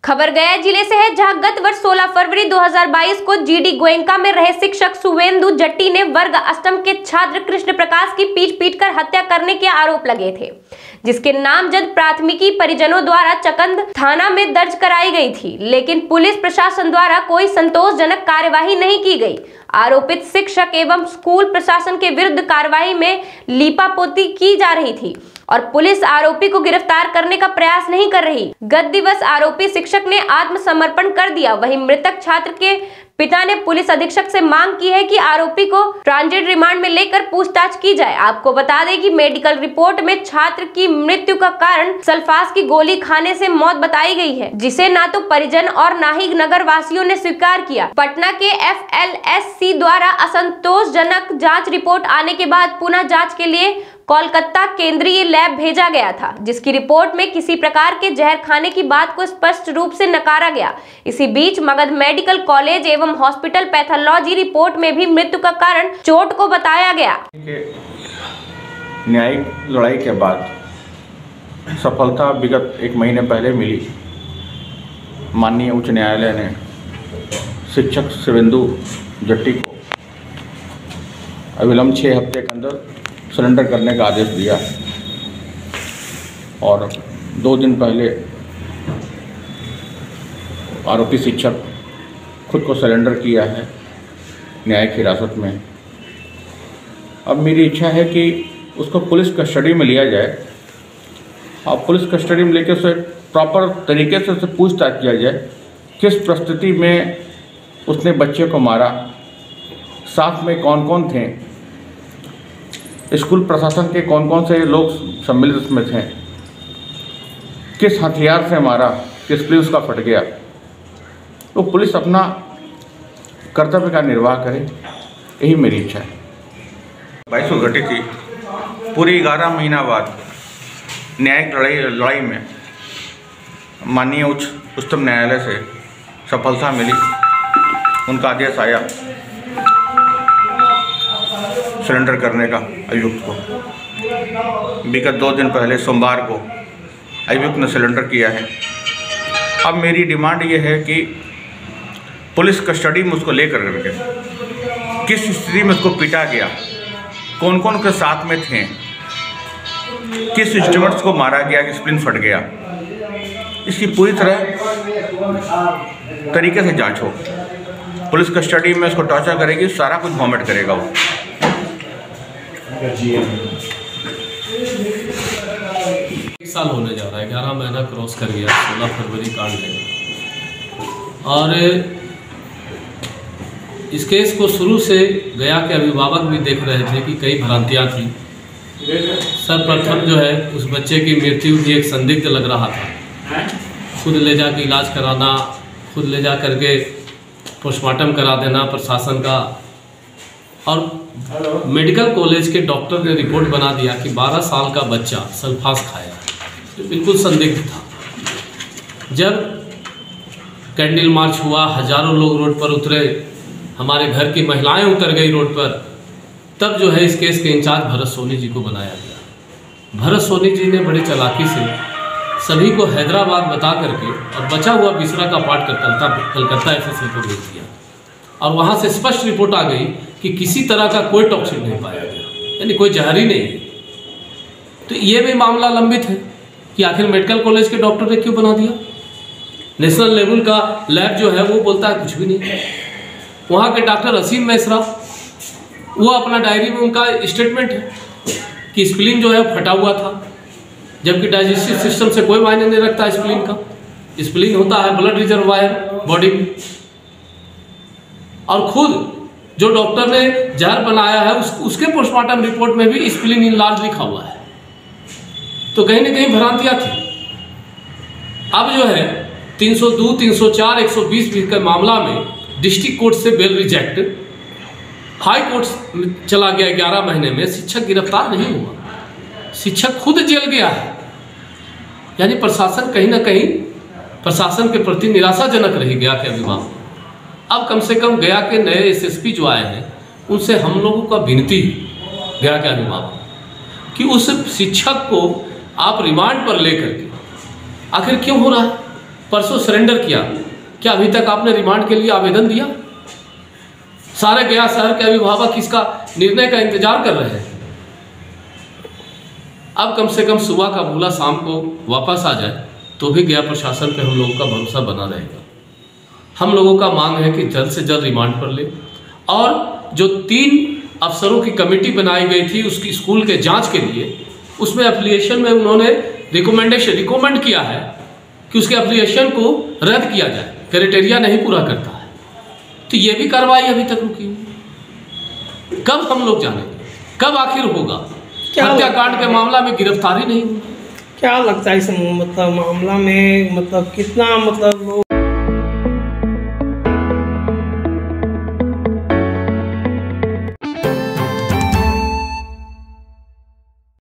खबर गया जिले से है, जहां गत वर्ष 16 फरवरी 2022 को जीडी गोयनका में रहे शिक्षक शुवेंदु जट्टी ने वर्ग अष्टम के छात्र कृष्ण प्रकाश की पीट कर हत्या करने के आरोप लगे थे, जिसके नामजद प्राथमिकी परिजनों द्वारा चकंद थाना में दर्ज कराई गई थी, लेकिन पुलिस प्रशासन द्वारा कोई संतोषजनक कार्यवाही नहीं की गई। आरोपित शिक्षक एवं स्कूल प्रशासन के विरुद्ध कार्रवाई में लीपापोती की जा रही थी और पुलिस आरोपी को गिरफ्तार करने का प्रयास नहीं कर रही। गत दिवस आरोपी शिक्षक ने आत्मसमर्पण कर दिया। वहीं मृतक छात्र के पिता ने पुलिस अधीक्षक से मांग की है कि आरोपी को ट्रांजिट रिमांड में लेकर पूछताछ की जाए। आपको बता दें कि मेडिकल रिपोर्ट में छात्र की मृत्यु का कारण सल्फास की गोली खाने से मौत बताई गई है, जिसे ना तो परिजन और ना ही नगर वासियों ने स्वीकार किया। पटना के FLSC द्वारा असंतोषजनक जांच रिपोर्ट आने के बाद पुनः जांच के लिए कोलकाता केंद्रीय लैब भेजा गया था, जिसकी रिपोर्ट में किसी प्रकार के जहर खाने की बात को स्पष्ट रूप से नकारा गया। इसी बीच मगध मेडिकल कॉलेज एवं हॉस्पिटल पैथोलॉजी रिपोर्ट में भी मृत्यु का कारण चोट को बताया गया। न्यायिक लड़ाई के बाद सफलता विगत 1 महीने पहले मिली। माननीय उच्च न्यायालय ने शिक्षक शुवेंदु जट्टी को अविलंब 6 हफ्ते के अंदर सरेंडर करने का आदेश दिया और 2 दिन पहले आरोपी शिक्षक खुद को सरेंडर किया है न्यायिक हिरासत में। अब मेरी इच्छा है कि उसको पुलिस कस्टडी में लिया जाए और पुलिस कस्टडी में लेकर उसे प्रॉपर तरीके से उसे पूछताछ किया जाए, किस परिस्थिति में उसने बच्चे को मारा, साथ में कौन कौन थे, स्कूल प्रशासन के कौन कौन से लोग सम्मिलित उसमें थे, किस हथियार से मारा, किस लिए उसका फट गया। तो पुलिस अपना कर्तव्य का निर्वाह करे, यही मेरी इच्छा है। 22 को घटी थी। पूरी 11 महीना बाद न्यायिक लड़ाई में माननीय उच्चतम न्यायालय से सफलता मिली। उनका आदेश आया सरेंडर करने का अभियुक्त को। विगत 2 दिन पहले सोमवार को अभियुक्त ने सरेंडर किया है। अब मेरी डिमांड ये है कि पुलिस कस्टडी में उसको लेकर करके किस स्थिति में उसको पीटा गया, कौन कौन के साथ में थे, किस इंस्ट्रूमेंट्स को मारा गया कि स्प्लिन फट गया, इसकी पूरी तरह तरीके से जांच हो। पुलिस कस्टडी में उसको टॉर्चर करेगी, सारा कुछ वॉमिट करेगा वो। 1 साल होने जा रहा है, 11 महीना क्रॉस कर गया 16 फरवरी कांड में। और इस केस को शुरू से गया के अभिभावक भी देख रहे थे कि कई भ्रांतियाँ थी। सर्वप्रथम जो है उस बच्चे की मृत्यु भी एक संदिग्ध लग रहा था। खुद ले जाके इलाज कराना, खुद ले जा करके पोस्टमार्टम करा देना प्रशासन का, और मेडिकल कॉलेज के डॉक्टर ने रिपोर्ट बना दिया कि 12 साल का बच्चा सल्फास खाया, तो बिल्कुल संदिग्ध था। जब कैंडल मार्च हुआ, हजारों लोग रोड पर उतरे, हमारे घर की महिलाएं उतर गई रोड पर, तब जो है इस केस के इंचार्ज भरत सोनी जी को बनाया गया। भरत सोनी जी ने बड़े चालाकी से सभी को हैदराबाद बता करके और बचा हुआ बिसरा का पार्ट कलकत्ता FSL को भेज दिया, और वहाँ से स्पष्ट रिपोर्ट आ गई कि किसी तरह का कोई टॉक्सिन नहीं पाया गया, यानी कोई जहर ही नहीं। तो ये भी मामला लंबित है कि आखिर मेडिकल कॉलेज के डॉक्टर ने क्यों बना दिया। नेशनल लेवल का लैब जो है वो बोलता है कुछ भी नहीं। वहाँ के डॉक्टर असीम मिश्रा, वो अपना डायरी में उनका स्टेटमेंट है कि स्प्लीन जो है फटा हुआ था, जबकि डाइजेस्टिव सिस्टम से कोई मायने नहीं रखता स्प्लीन का। स्प्लीन होता है ब्लड रिजर्वायर बॉडी में, और खुद जो डॉक्टर ने जहर बनाया है उसके पोस्टमार्टम रिपोर्ट में भी स्प्लीन इनलार्ज लिखा हुआ है। तो कहीं ना कहीं भ्रांतियाँ थी। अब जो है 302, 304, 120 के मामला में डिस्ट्रिक्ट कोर्ट से बेल रिजेक्ट, हाई कोर्ट में चला गया। 11 महीने में शिक्षक गिरफ्तार नहीं हुआ, शिक्षक खुद जेल गया है। यानी प्रशासन कहीं ना कहीं प्रशासन के प्रति निराशाजनक रही गया के अभिभावक। अब कम से कम गया के नए SSP जो आए हैं उनसे हम लोगों का विनती गया के अभिभावक कि उस शिक्षक को आप रिमांड पर लेकर के, आखिर क्यों हो रहा है, परसों सरेंडर किया, क्या अभी तक आपने रिमांड के लिए आवेदन दिया? सारे गया शहर के अभिभावक इसका निर्णय का इंतजार कर रहे हैं। अब कम से कम सुबह का बुला शाम को वापस आ जाए तो भी गया प्रशासन पे हम लोगों का भरोसा बना रहेगा। हम लोगों का मांग है कि जल्द से जल्द रिमांड पर ले, और जो 3 अफसरों की कमेटी बनाई गई थी उसकी स्कूल के जांच के लिए, उसमें एप्लीकेशन में उन्होंने रिकमेंड किया है कि उसके एप्लीकेशन को रद्द किया जाए, क्राइटेरिया नहीं पूरा करता है। तो ये भी कार्रवाई अभी तक रुकी हुई। कब हम लोग जानेंगे, कब आखिर होगा? हत्याकांड के मामला में गिरफ्तारी नहीं हुई। क्या लगता है इस मतलब मामला में, मतलब कितना मतलब वो